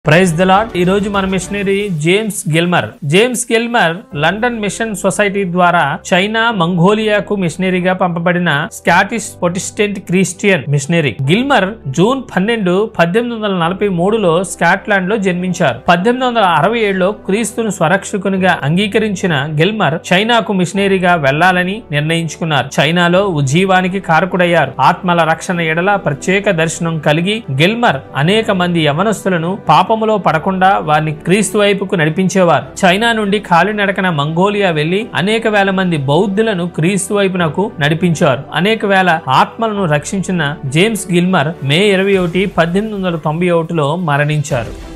Praise the lord. ఈ రోజు మన missionary James Gilmour London mission society ద్వారా చైనా మంగోలియాకు మిషనరీగా పంపబడిన Scottish Protestant Christian missionary. Gilmour June 12, 1843లో స్కాట్లాండ్ లో జన్మించారు. 1867లో క్రీస్తును స్వరక్షకునిగా అంగీకరించిన గిల్మర్ చైనాకు మిషనరీగా వెళ్లాలని నిర్ణయించుకున్నారు. చైనాలో ఉజ్జీవానికి కారకుడయ్యారు. ఆత్మల రక్షణ ఎడల ప్రత్యేక దర్శనం కలిగి గిల్మర్ అనేక మంది యవనస్తులను పాపములో పడకుండా వారిని క్రీస్తు వైపుకు నడిపించేవారు. చైనా నుండి కాలినడకన మంగోలియా వెళ్లి అనేక వేల మంది బౌద్ధులను క్రీస్తు వైపునకు నడిపించారు. అనేక వేల ఆత్మలను రక్షించిన జేమ్స్ గిల్మర్ మే 21, 1891లో మరణించారు.